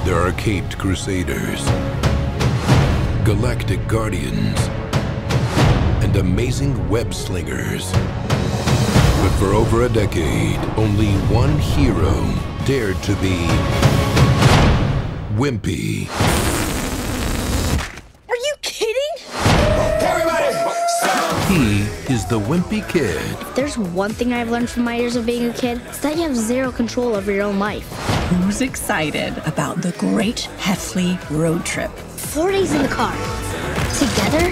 There are caped crusaders, galactic guardians, and amazing web slingers. But for over a decade, only one hero dared to be Wimpy. Are you kidding? Everybody, stop! He is the Wimpy Kid. If there's one thing I've learned from my years of being a kid, it's that you have zero control over your own life. Who's excited about the great Heffley road trip? 4 days in the car. Together?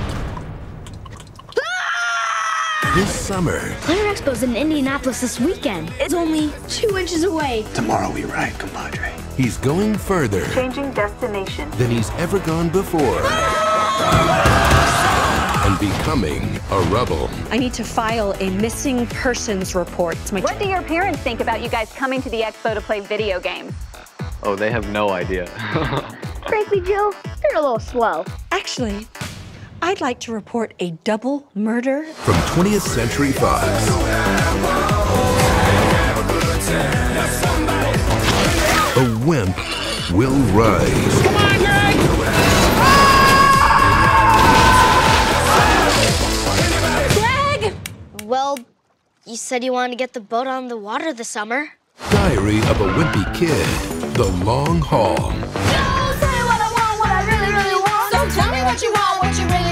This summer, Player Expo's in Indianapolis this weekend. It's only 2 inches away. Tomorrow we ride, compadre. he's going further Changing destination. than he's ever gone before. And becoming a rebel. I need to file a missing persons report. What do your parents think about you guys coming to the expo to play video games? Oh, they have no idea. Frankly, Jill, you're a little slow. Actually, I'd like to report a double murder. From 20th Century Fox. A wimp will rise. Come on, Greg! Greg! Well, you said you wanted to get the boat on the water this summer. Diary of a Wimpy Kid. The Long Haul. Don't say what I want, what I really, really want. So tell me what you want, what you really